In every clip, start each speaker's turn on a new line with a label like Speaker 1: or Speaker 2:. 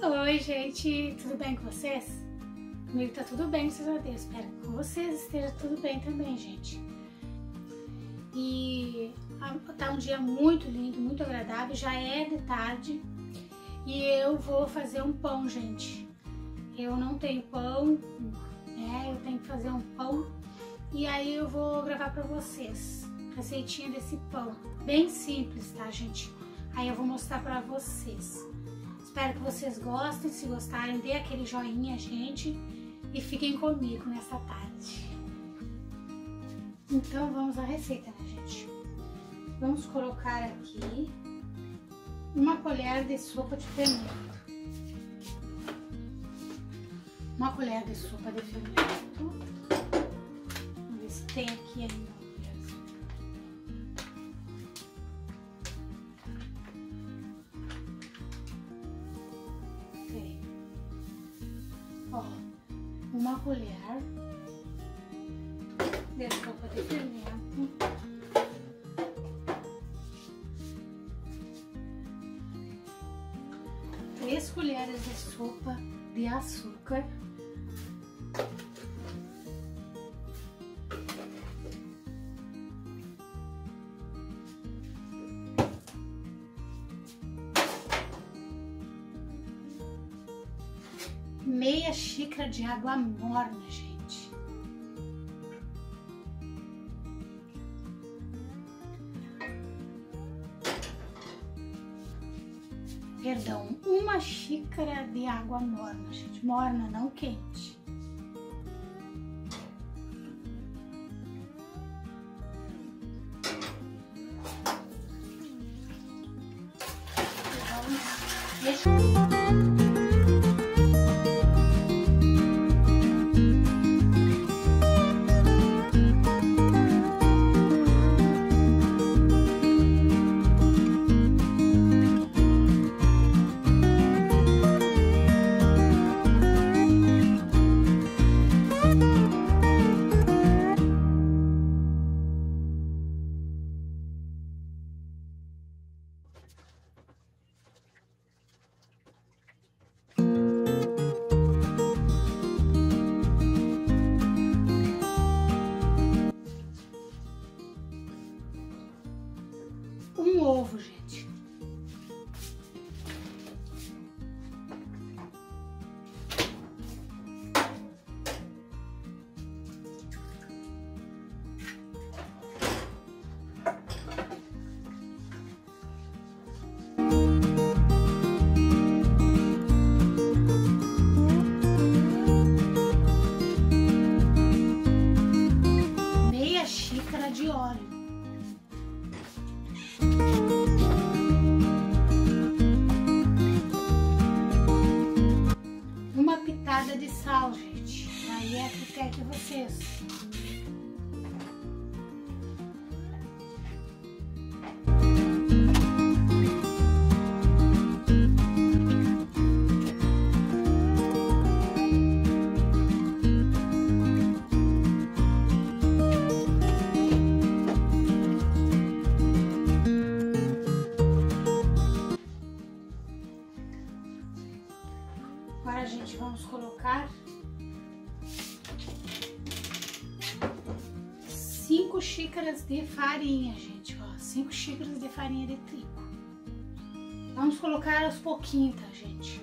Speaker 1: Oi, gente, tudo bem com vocês? Comigo tá tudo bem, graças a Deus. Espero que com vocês esteja tudo bem também, gente. E tá um dia muito lindo, muito agradável, já é de tarde e eu vou fazer um pão, gente. Eu não tenho pão, né? Eu tenho que fazer um pão e aí eu vou gravar pra vocês a receitinha desse pão. Bem simples, tá, gente? Aí eu vou mostrar pra vocês. Espero que vocês gostem, se gostarem, dê aquele joinha, gente, e fiquem comigo nessa tarde. Então vamos à receita, né, gente? Vamos colocar aqui uma colher de sopa de fermento. Uma colher de sopa de fermento. Vamos ver se tem aqui ainda. Ó, uma colher de sopa de fermento, três colheres de sopa de açúcar, meia xícara de água morna, gente. Perdão, uma xícara de água morna, gente. Morna, não quente. Um ovo, gente. Meia xícara de óleo. De sal, gente. Aí é a critério de vocês. Agora, gente, vamos colocar 5 xícaras de farinha, gente, ó, 5 xícaras de farinha de trigo. Vamos colocar aos pouquinhos, tá, gente?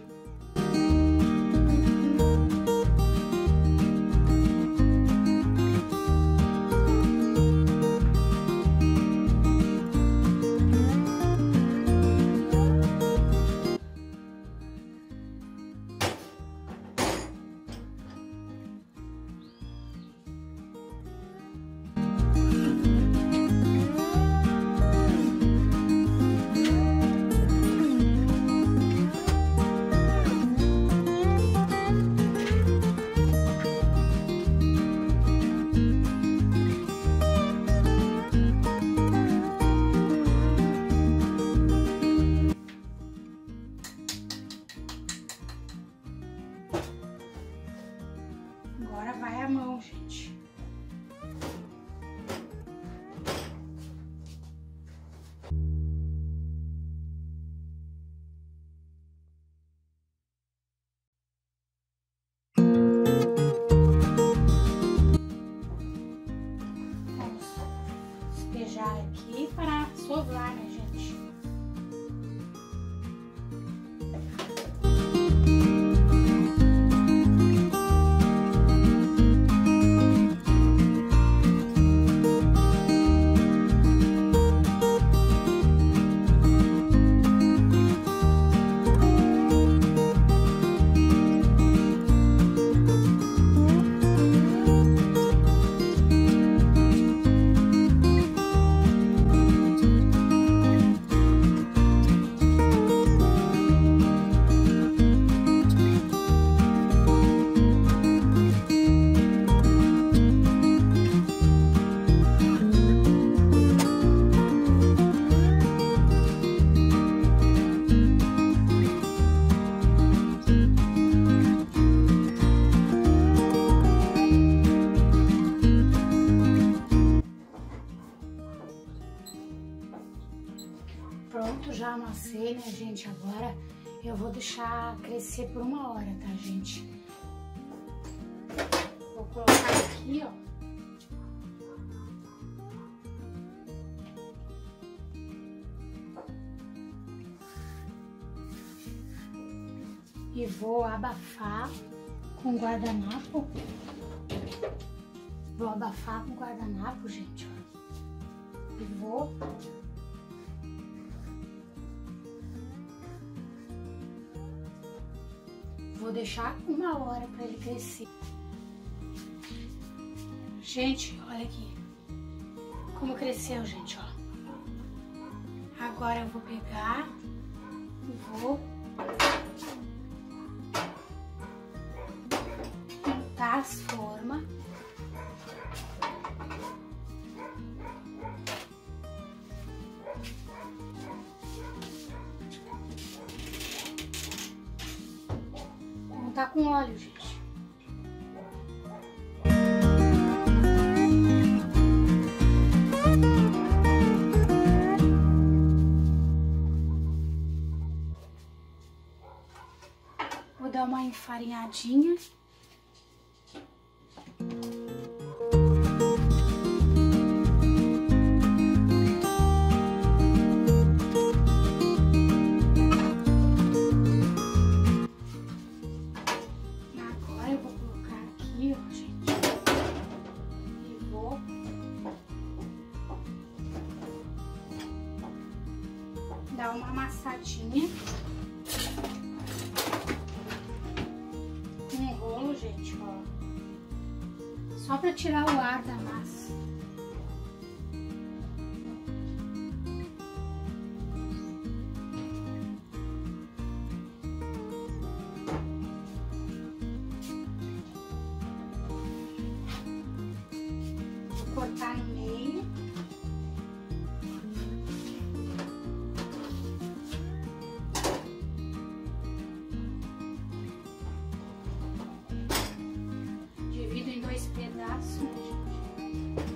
Speaker 1: pronto, já amassei, né, gente? Agora eu vou deixar crescer por 1 hora, tá, gente? Vou colocar aqui, ó. E vou abafar com guardanapo. Vou abafar com guardanapo, gente, ó. E vou deixar 1 hora para ele crescer. Gente, olha aqui como cresceu, gente, ó. Agora eu vou pegar e vou pintar as formas. Tá com óleo, gente. Vou dar uma enfarinhadinha. Dar uma amassadinha com um rolo, gente, ó, só para tirar o ar da massa. Vou cortar no meio. Pedaço, né, gente?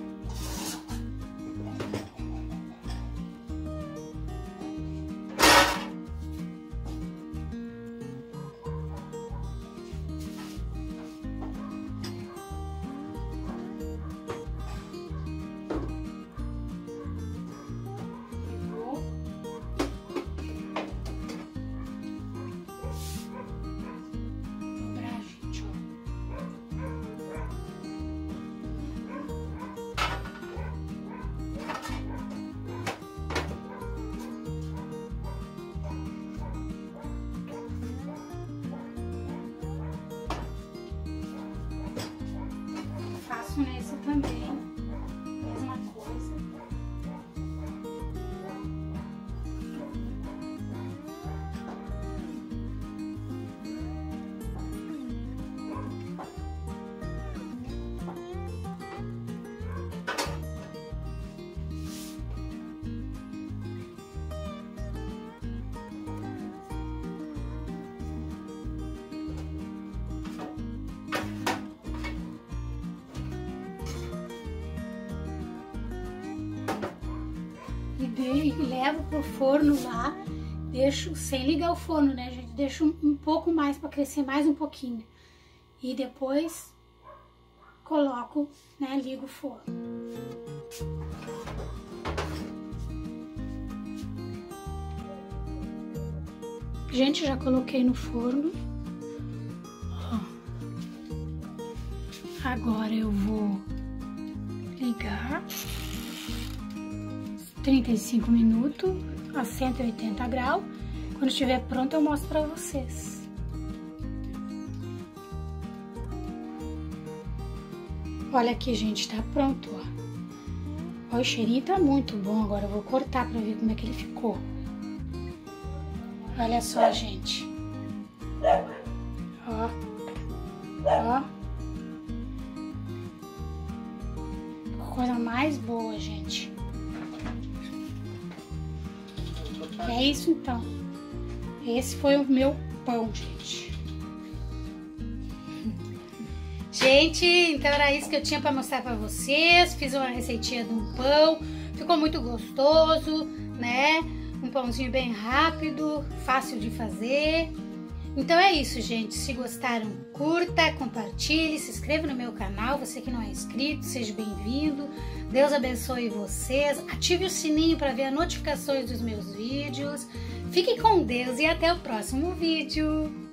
Speaker 1: Nesse também, mesma coisa. E levo pro forno lá, deixo sem ligar o forno, né, gente? Deixo um pouco mais para crescer mais um pouquinho. E depois coloco, né, ligo o forno. Gente, já coloquei no forno. Ó. Agora eu vou ligar. 35 minutos a 180 graus. Quando estiver pronto eu mostro pra vocês. Olha aqui, gente, tá pronto, ó. Ó, o cheirinho tá muito bom. Agora eu vou cortar pra ver como é que ele ficou. Olha só, gente. Ó. Ó. Coisa mais boa, gente. É isso, então. Esse foi o meu pão, gente. Gente, então era isso que eu tinha para mostrar para vocês. Fiz uma receitinha de um pão. Ficou muito gostoso, né? Um pãozinho bem rápido, fácil de fazer. Então é isso, gente. Se gostaram, curta, compartilhe, se inscreva no meu canal. Você que não é inscrito, seja bem-vindo. Deus abençoe vocês. Ative o sininho para ver as notificações dos meus vídeos. Fique com Deus e até o próximo vídeo.